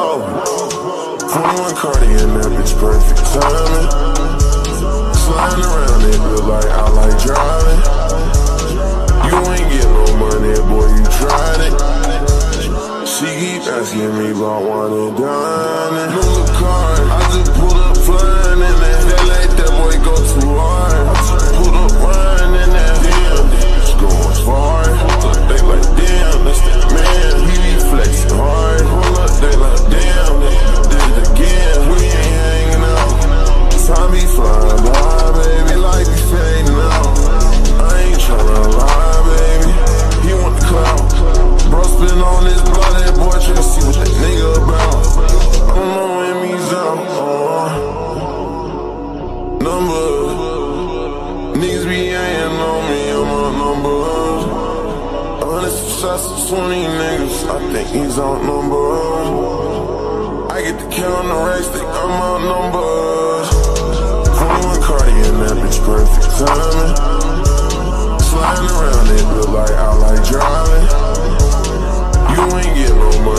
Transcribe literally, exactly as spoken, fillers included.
twenty-one Cardi and that bitch perfect timing. Sliding around it look like I like driving. You ain't get no money, boy, you tried it. She keep asking me about one and dining. New car, I just pulled up flying in there. They let that boy go too hard. I just pulled up riding in there. Damn, it's going far. They like, damn, that's that man. He be flexing hard. Pull up, they like, damn, they did it again. We ain't hanging out. Time be flying by, baby, like we fading out. I ain't tryna lie, baby. He want the clout. Bro spin on this blood, that boy tryna see what that nigga about. I don't know when he's out. Uh, numbered. Niggas be hanging on me, I'm outnumbered. Hundreds of shots of twenty niggas, I think he's outnumbered. I get the count on the racks, think I'm outnumbered. twenty-one Cardi and that bitch perfect timing. Sliding around it look like I like driving. You ain't get no money.